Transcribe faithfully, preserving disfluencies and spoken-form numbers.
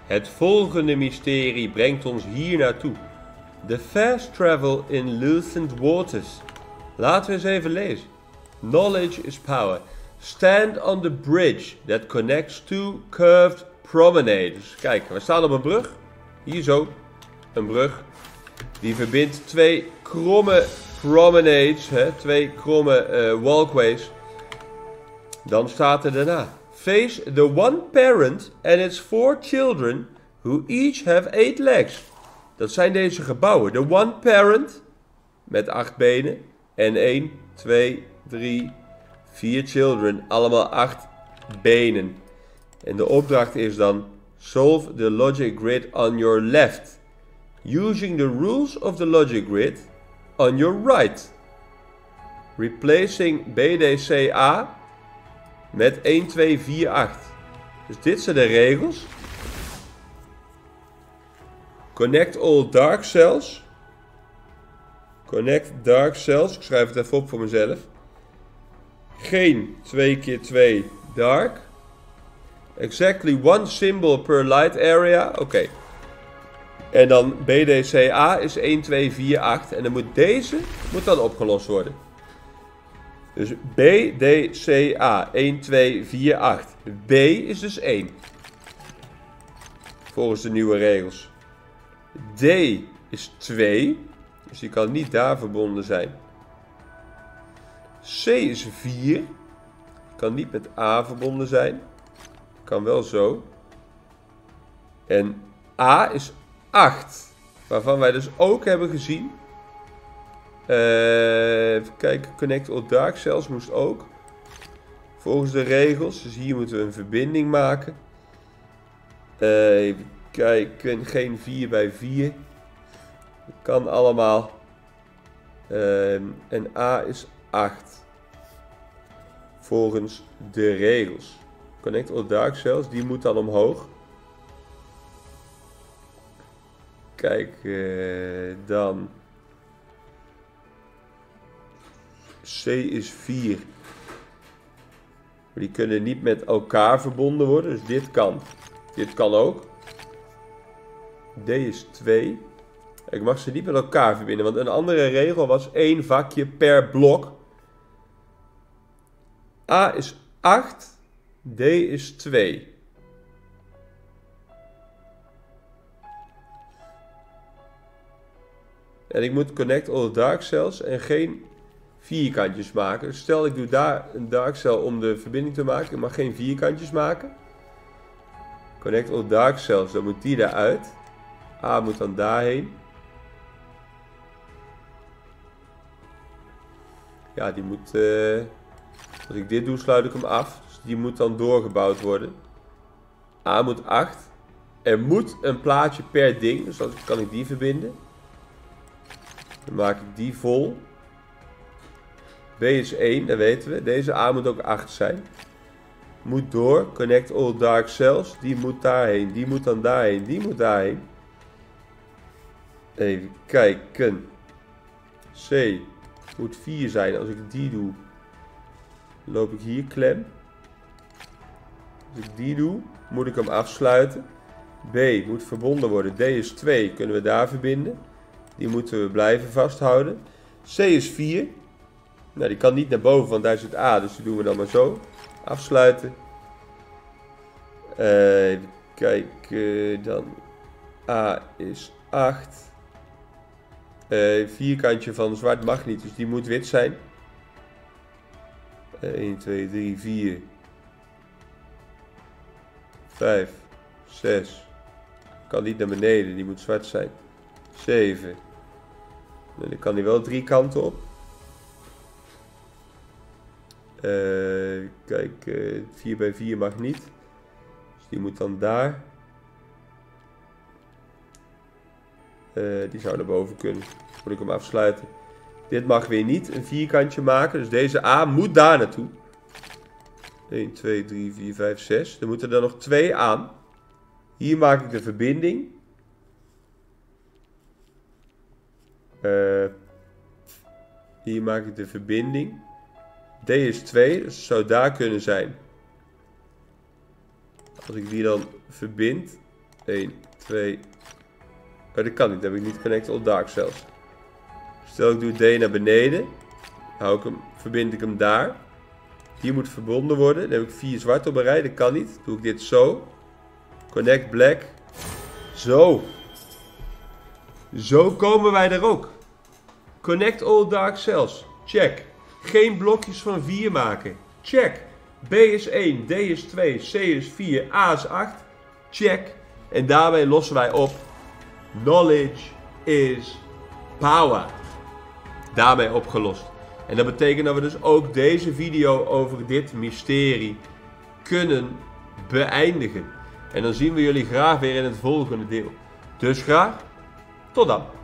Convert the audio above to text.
Het volgende mysterie brengt ons hier naartoe. The fast travel in loosened waters. Laten we eens even lezen. Knowledge is power. Stand on the bridge that connects two curved promenades. Kijk, we staan op een brug. Hier zo. Een brug. Die verbindt twee kromme promenades. Hè, twee kromme uh, walkways. Dan staat er daarna. Face the one parent and its four children who each have eight legs. Dat zijn deze gebouwen. The one parent met acht benen. En één, twee, drie, vier children. Allemaal acht benen. En de opdracht is dan. Solve the logic grid on your left. Using the rules of the logic grid on your right. Replacing B D C A met een, twee, vier, acht. Dus dit zijn de regels. Connect all dark cells. Connect dark cells. Ik schrijf het even op voor mezelf. Geen twee keer twee dark. Exactly one symbol per light area. Oké. Okay. En dan B D C A is een, twee, vier, acht. En dan moet deze moet dan opgelost worden. Dus B D C A een, twee, vier, acht. B is dus één. Volgens de nieuwe regels. D is twee. Dus die kan niet daar verbonden zijn. C is vier. Kan niet met A verbonden zijn. Kan wel zo. En A is acht. Waarvan wij dus ook hebben gezien. Uh, even kijken. Connect all dark cells moest ook. Volgens de regels. Dus hier moeten we een verbinding maken. Uh, even kijken. Geen vier bij vier. Dat kan allemaal. Uh, en A is acht. Volgens de regels. Connect all dark cells. Die moet dan omhoog. Kijk, uh, dan. C is vier. Maar die kunnen niet met elkaar verbonden worden. Dus dit kan. Dit kan ook. D is twee. Ik mag ze niet met elkaar verbinden. Want een andere regel was één vakje per blok. A is acht. D is twee. En ik moet connect all dark cells en geen vierkantjes maken. Dus stel ik doe daar een dark cell om de verbinding te maken. Ik mag geen vierkantjes maken. Connect all dark cells, dan moet die eruit. A moet dan daarheen. Ja, die moet... Uh, als ik dit doe, sluit ik hem af. Dus die moet dan doorgebouwd worden. A moet acht. Er moet een plaatje per ding. Dus dan kan ik die verbinden. Dan maak ik die vol. B is één, dat weten we. Deze A moet ook acht zijn. Moet door. Connect all dark cells. Die moet daarheen. Die moet dan daarheen. Die moet daarheen. Even kijken. C moet vier zijn. Als ik die doe, loop ik hier klem. Als ik die doe, moet ik hem afsluiten. B moet verbonden worden. D is twee. Kunnen we daar verbinden. Die moeten we blijven vasthouden. C is vier. Nou, die kan niet naar boven, want daar zit A. Dus die doen we dan maar zo. Afsluiten. Uh, even kijken. Dan A is acht. Uh, vierkantje van zwart mag niet, dus die moet wit zijn. Uh, een, twee, drie, vier. vijf, zes. Kan niet naar beneden, die moet zwart zijn. zeven. Nou, dan kan die wel drie kanten op. Uh, kijk, uh, vier bij vier mag niet. Dus die moet dan daar. Uh, die zou naar boven kunnen. Moet ik hem afsluiten. Dit mag weer niet een vierkantje maken. Dus deze A moet daar naartoe. een, twee, drie, vier, vijf, zes. Er moeten er nog twee aan. Hier maak ik de verbinding. Uh, hier maak ik de verbinding. D is twee, dus het zou daar kunnen zijn. Als ik die dan verbind. één, twee. Oh, dat kan niet. Dan heb ik niet connect all dark cells. Stel ik doe D naar beneden. Hou ik hem, verbind ik hem daar. Hier moet verbonden worden. Dan heb ik vier zwart op een rij. Dat kan niet. Doe ik dit zo. Connect black. Zo. Zo komen wij er ook. Connect all dark cells. Check. Geen blokjes van vier maken. Check. B is één, D is twee, C is vier, A is acht. Check. En daarmee lossen wij op. Knowledge is power. Daarmee opgelost. En dat betekent dat we dus ook deze video over dit mysterie kunnen beëindigen. En dan zien we jullie graag weer in het volgende deel. Dus graag, tot dan.